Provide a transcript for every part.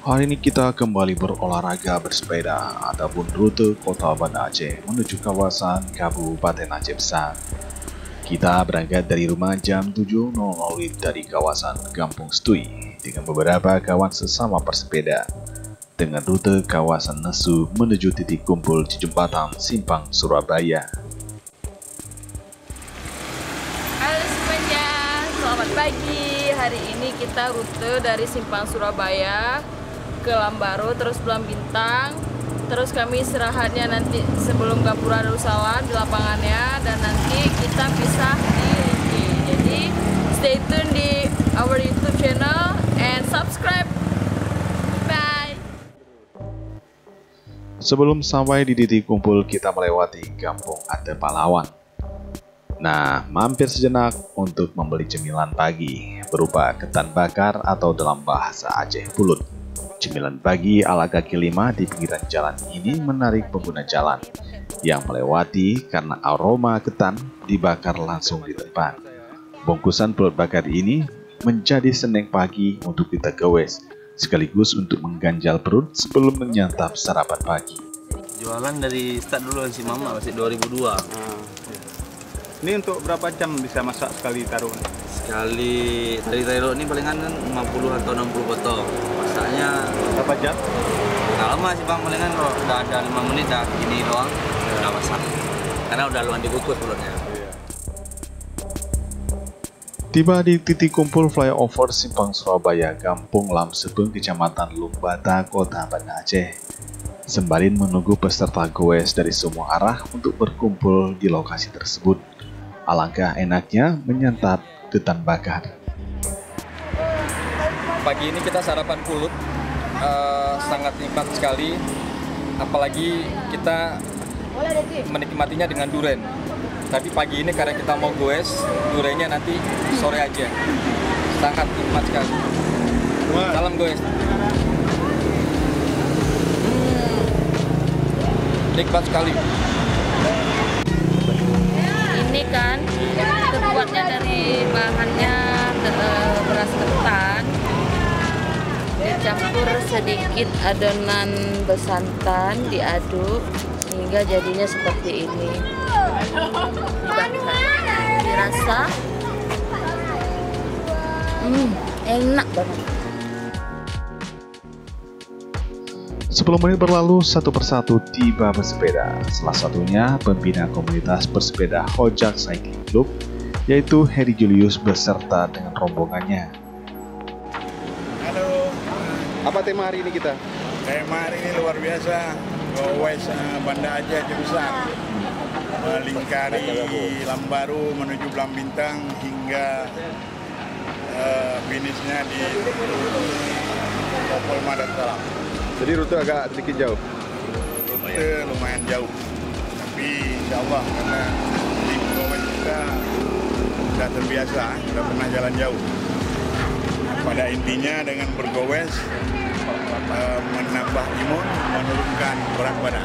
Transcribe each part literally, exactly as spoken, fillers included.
Hari ini kita kembali berolahraga bersepeda ataupun rute kota Banda Aceh menuju kawasan Kabupaten Aceh Besar. Kita berangkat dari rumah jam tujuh dari kawasan Kampung Stui dengan beberapa kawan sesama bersepeda dengan rute kawasan Nesu menuju titik kumpul di jembatan Simpang Surabaya. Halo semuanya, selamat pagi. Hari ini kita rute dari Simpang Surabaya ke Lambaru, terus Belang Bintang, terus kami istirahatnya nanti sebelum Gapura Darussalam di lapangannya, dan nanti kita pisah di Lingki. Jadi stay tune di our YouTube channel and subscribe. Bye. Sebelum sampai di titik kumpul, kita melewati Kampung Ade Pahlawan. Nah, mampir sejenak untuk membeli cemilan pagi berupa ketan bakar atau dalam bahasa Aceh pulut. Cemilan pagi ala kaki lima di pinggiran jalan ini menarik pengguna jalan yang melewati karena aroma ketan dibakar langsung di tempat. Bungkusan pulut bakar ini menjadi seneng pagi untuk kita gowes, sekaligus untuk mengganjal perut sebelum menyantap sarapan pagi. Jualan dari start dulu si Mama masih dua ribu dua. Nah, ini untuk berapa jam bisa masak sekali taruh? Sekali tadi taruh ini palingan lima puluh atau enam puluh potong. Masaknya Berapa jam? nggak lama sih Bang, palingan kalau udah ada lima menit dah gini doang udah masak. Karena udah luan dikukus pulutnya. Tiba di titik kumpul flyover Simpang Surabaya, Kampung Lamsebeng, Kecamatan Lumbata, Kota Banda Aceh. Sembari menunggu peserta goes dari semua arah untuk berkumpul di lokasi tersebut. Alangkah enaknya menyantap ketan bakar. Pagi ini kita sarapan pulut, uh, sangat nikmat sekali, apalagi kita menikmatinya dengan duren. Tapi pagi ini karena kita mau goes, durennya nanti sore aja, sangat nikmat sekali. Salam goes. Hmm, nikmat sekali. Ini kan terbuatnya dari bahannya uh, beras ketan, dicampur sedikit adonan besantan, diaduk hingga jadinya seperti ini. Dirasa hmm, enak banget. sepuluh menit berlalu, satu persatu tiba bersepeda. Salah satunya pembina komunitas bersepeda Hojak Cycling Club, yaitu Heri Julius beserta dengan rombongannya. Halo. Apa tema hari ini kita? Tema hari ini luar biasa. Gowes uh, Banda Aceh Besar, melingkari Lambaru menuju Belang Bintang hingga uh, finishnya di Polma Darussalam. Jadi rute agak sedikit jauh. Rute lumayan jauh, tapi insya Allah karena tim gowes kita sudah terbiasa, sudah pernah jalan jauh. Pada intinya dengan bergowes uh, menambah imun, menurunkan berat badan.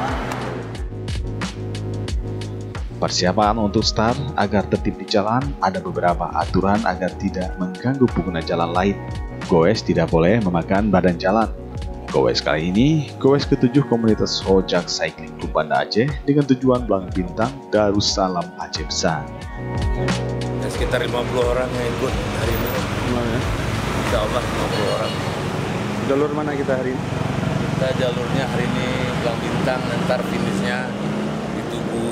Persiapan untuk start agar tertib di jalan, ada beberapa aturan agar tidak mengganggu pengguna jalan lain. Goes tidak boleh memakan badan jalan. Goes kali ini, goes ketujuh komunitas Hojak Cycling Club Banda Aceh dengan tujuan Belang Bintang, Darussalam, Aceh Besar. Ya, sekitar lima puluh orang yang ikut hari ini. Gimana? Insya Allah lima puluh orang. Jalur mana kita hari ini? Kita jalurnya hari ini Belang Bintang, ntar finishnya di Tugu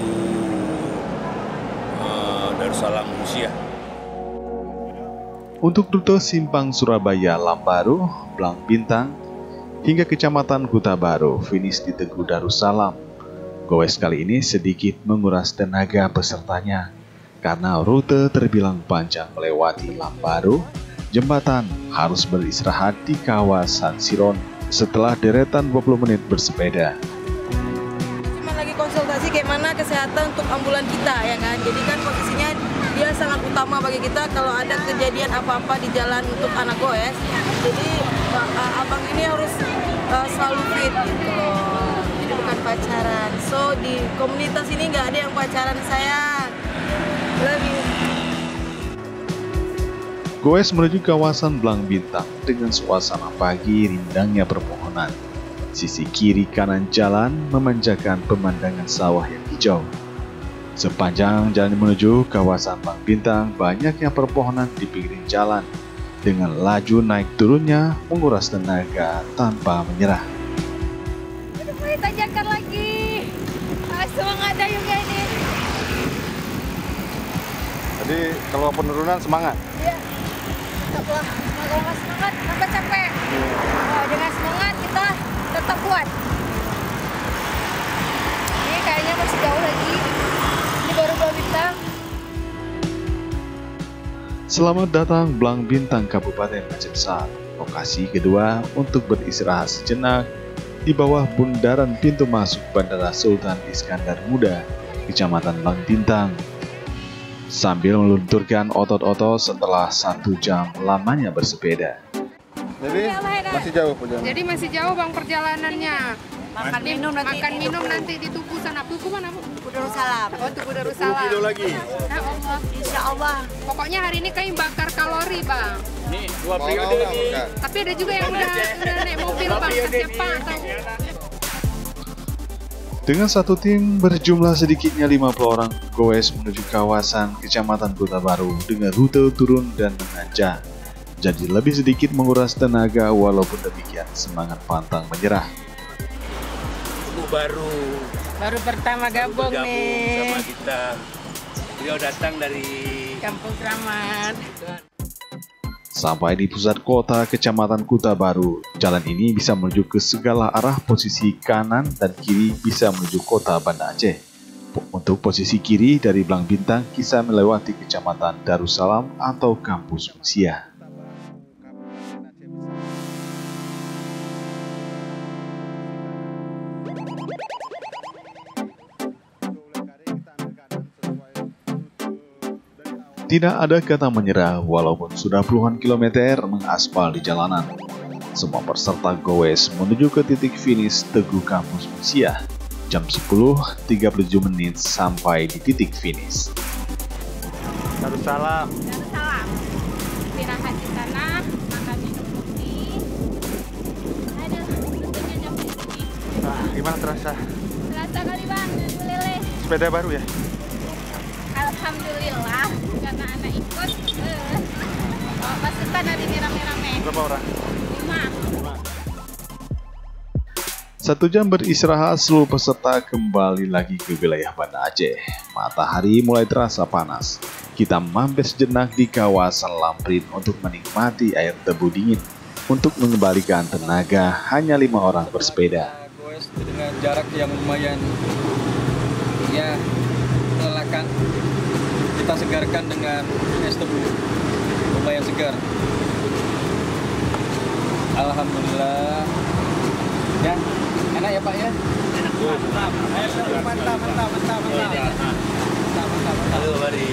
uh, Darussalam Musia. Untuk rute Simpang Surabaya, Lambaru, Belang Bintang, hingga Kecamatan Kuta Baru, finish di Tugu Darussalam. Goes kali ini sedikit menguras tenaga pesertanya, karena rute terbilang panjang melewati Lambaru, jembatan harus beristirahat di kawasan Siron setelah deretan dua puluh menit bersepeda. Cuma lagi konsultasi kayak mana kesehatan untuk ambulan kita, ya kan? Jadi kan posisinya dia sangat utama bagi kita kalau ada kejadian apa-apa di jalan untuk anak goes. Jadi uh, abang ini harus uh, selalu fit gitu loh. Jadi bukan pacaran. So di komunitas ini nggak ada yang pacaran, sayang. Love you. Goes menuju kawasan Blang Bintang dengan suasana pagi rindangnya perpohonan. Sisi kiri kanan jalan memanjakan pemandangan sawah yang hijau. Sepanjang jalan menuju kawasan Blang Bintang, banyaknya perpohonan di pinggir jalan. Dengan laju naik turunnya menguras tenaga tanpa menyerah. Aduh, boleh tanjakan lagi. Ah, semangat dah juga ini. Jadi kalau penurunan semangat. Iya. Tetaplah, kalau nggak semangat tambah capek. Oh, dengan semangat kita tetap kuat. Ini kayaknya masih jauh lagi. Ini baru Blang Bintang. Selamat datang Blang Bintang, Kabupaten Aceh Besar. Lokasi kedua untuk beristirahat sejenak di bawah bundaran pintu masuk Bandara Sultan Iskandar Muda, Kecamatan Blang Bintang. Sambil melunturkan otot-otot setelah satu jam lamanya bersepeda. Jadi masih jauh perjalanan. Jadi masih jauh bang perjalanannya. Makan minum nanti. Makan minum nanti di Tugu sana. Tugu mana bu? Tugu Darussalam. Oh Tugu sepuluh Darussalam. kilo lagi. Ya Allah. Insya Allah. Pokoknya hari ini kayak bakar kalori bang. Nih, dua periode nih. Tapi ada juga yang udah, udah naik mobil bang. Siapa atau? Dengan satu tim berjumlah sedikitnya lima puluh orang, goes menuju kawasan Kecamatan Kota Baru dengan rute turun dan menanjak. Jadi lebih sedikit menguras tenaga, walaupun demikian semangat pantang menyerah. Tugu baru. Baru pertama gabung, Bergabung nih. sama kita. Beliau datang dari Kampung Keramat. Sampai di pusat kota Kecamatan Kota Baru, jalan ini bisa menuju ke segala arah. Posisi kanan dan kiri bisa menuju kota Banda Aceh. Untuk posisi kiri dari Blang Bintang bisa melewati Kecamatan Darussalam atau Kampus Musia. Tidak ada kata menyerah walaupun sudah puluhan kilometer mengaspal di jalanan. Semua peserta goes menuju ke titik finish Tugu Kampus Musia. Jam sepuluh tiga puluh tujuh menit sampai di titik finish. Darussalam. Darussalam. Istirahat di sana, makan minum putih. Aduh, tentunya jam segini. Ah, gimana terasa? Terasa kali bang, lele. Sepeda baru ya? Alhamdulillah, karena anak ikut. Uh, oh, pasukan hari ini rame-rame. Berapa orang? Lima. Satu jam beristirahat, seluruh peserta kembali lagi ke wilayah Banda Aceh. Matahari mulai terasa panas. Kita mampir sejenak di kawasan Lamprin untuk menikmati air tebu dingin. Untuk mengembalikan tenaga, hanya lima orang bersepeda. Goes dengan jarak yang lumayan ya melelahkan. Kita segarkan dengan es tebu, lumayan segar. Alhamdulillah. Ya, enak ya Pak ya? Enak. Mantap, mantap, mantap, mantap, mantap. Mantap, mantap. Halo Bari.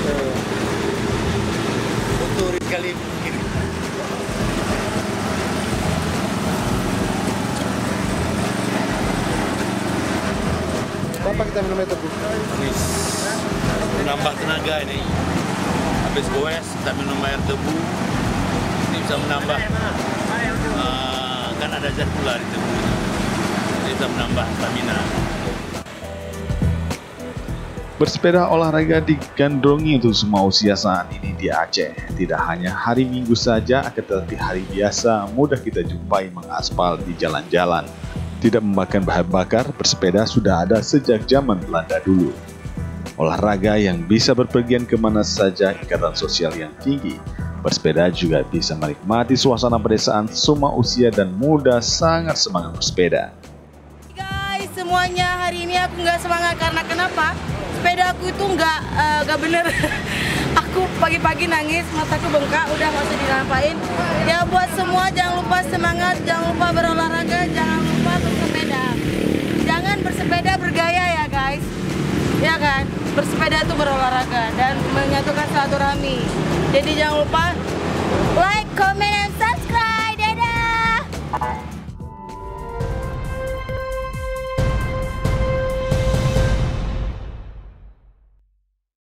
Untuk kali kiri. Berapa kita minum air tebu? Habis menambah tenaga ini. Habis goes kita minum air tebu. Ini bisa menambah. Uh, kan ada zat pula di tebu. Jadi bisa menambah stamina. Bersepeda olahraga digandrungi untuk semua usia saat ini di Aceh. Tidak hanya hari Minggu saja, akan tetapi hari biasa mudah kita jumpai mengaspal di jalan-jalan. Tidak memakan bahan bakar, bersepeda sudah ada sejak zaman Belanda dulu. Olahraga yang bisa berpergian kemana saja, ikatan sosial yang tinggi. Bersepeda juga bisa menikmati suasana pedesaan, semua usia dan muda sangat semangat bersepeda. Guys, semuanya hari ini aku nggak semangat karena kenapa? Sepeda aku itu nggak uh, nggak bener. Aku pagi-pagi nangis, mataku bengkak, udah nggak usah dilampain. Ya buat semua jangan lupa semangat, jangan lupa berolahraga, jangan lupa bersepeda. Jangan bersepeda bergaya ya guys, ya kan? Bersepeda itu berolahraga dan menyatukan silaturahmi. Jadi jangan lupa like, comment,